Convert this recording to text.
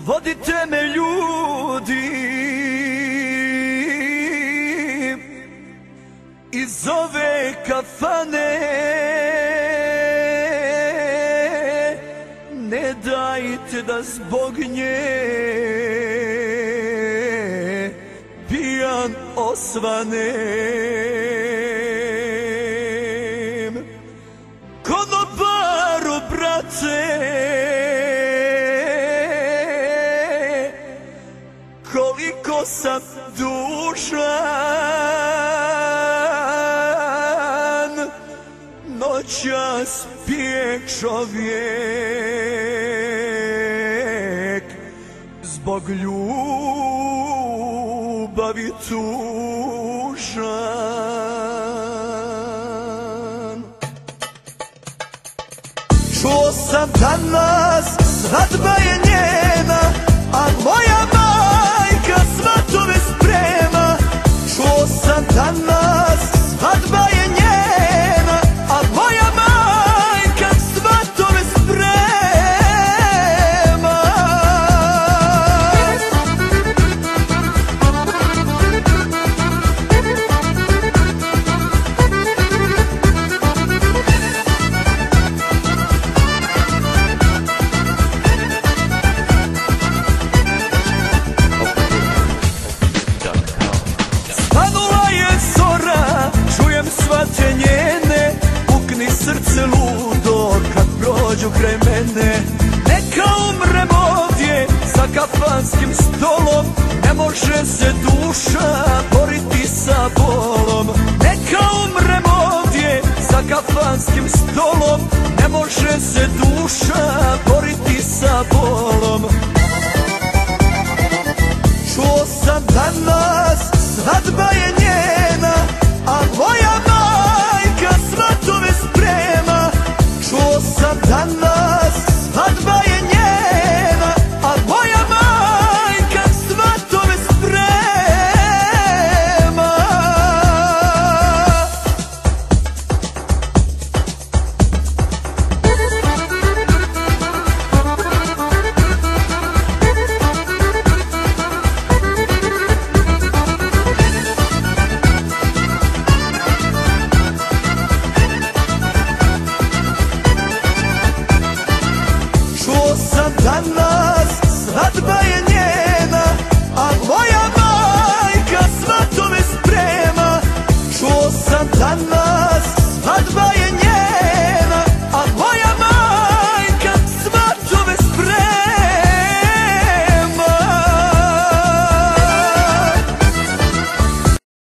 vodite me ljudi iz ove kafane, ne dajte da zbog nje pijan osvanem. Konobaru, brate, koliko sam dužan, noćas pije čovjek zbog ljubavi tužan. Čuo sam danas svadba je njena, a moja majka svatove sprema. Čuo sam danas svadba je njena, a moja majka svatove sprema. Svate njene, pukni srce ludo kad prođu kraj mene. Neka umrem ovdje za kafanskim stolom, ne može se duša boriti sa bolom. Neka umrem ovdje za kafanskim stolom, ne može se duša boriti sa bolom. Čuo sam danas svadba je njena, a moja majka svatove sprema. Čuo sam danas svadba je njena, a moja majka svatove sprema. Danas